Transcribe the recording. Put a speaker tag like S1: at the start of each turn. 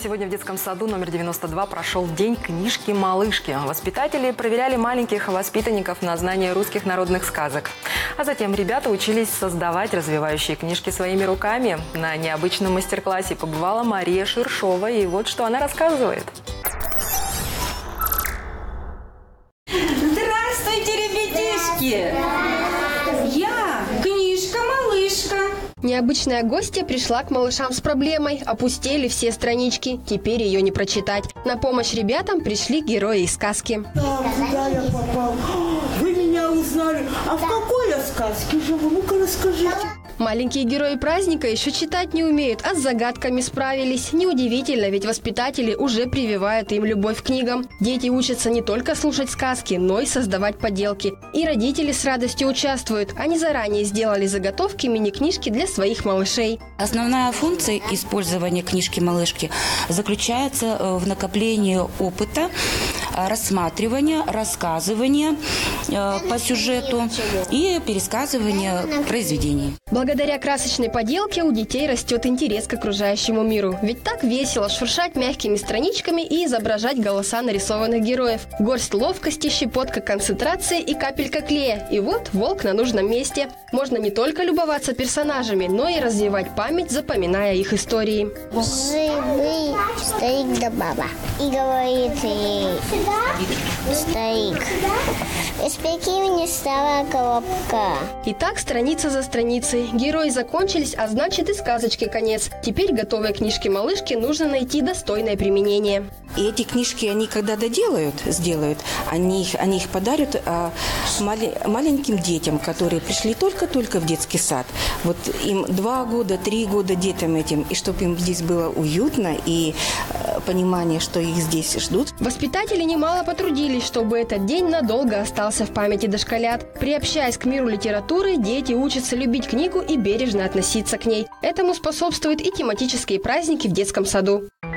S1: Сегодня в детском саду номер 92 прошел день книжки-малышки. Воспитатели проверяли маленьких воспитанников на знание русских народных сказок. А затем ребята учились создавать развивающие книжки своими руками. На необычном мастер-классе побывала Мария Ширшова, и вот что она рассказывает.
S2: Здравствуйте, ребятишки! Я книжка-малышка.
S3: Необычная гостья пришла к малышам с проблемой. Опустели все странички. Теперь ее не прочитать. На помощь ребятам пришли герои из сказки.
S4: Куда я попал? Вы меня узнали. А в какой я сказке живу? Ну-ка расскажите.
S3: Маленькие герои праздника еще читать не умеют, а с загадками справились. Неудивительно, ведь воспитатели уже прививают им любовь к книгам. Дети учатся не только слушать сказки, но и создавать поделки. И родители с радостью участвуют. Они заранее сделали заготовки мини-книжки для своих малышей.
S5: Основная функция использования книжки-малышки заключается в накоплении опыта, рассматривания, рассказывания по сюжету и пересказывания произведений.
S3: Благодаря красочной поделке у детей растет интерес к окружающему миру. Ведь так весело шуршать мягкими страничками и изображать голоса нарисованных героев. Горсть ловкости, щепотка концентрации и капелька клея. И вот волк на нужном месте. Можно не только любоваться персонажами, но и развивать память, запоминая их истории.
S6: Жил старик да баба. И говорит ей старик: испеки мне старая колобка.
S3: Итак, страница за страницей. Герои закончились, а значит и сказочке конец. Теперь готовые книжки-малышки нужно найти достойное применение.
S5: И эти книжки, они когда сделают, они их подарят маленьким детям, которые пришли только-только в детский сад. Вот им 2 года, 3 года детям этим, и чтобы им здесь было уютно и понимание, что их здесь ждут.
S3: Воспитатели немало потрудились, чтобы этот день надолго остался в памяти дошколят. Приобщаясь к миру литературы, дети учатся любить книгу и бережно относиться к ней. Этому способствуют и тематические праздники в детском саду.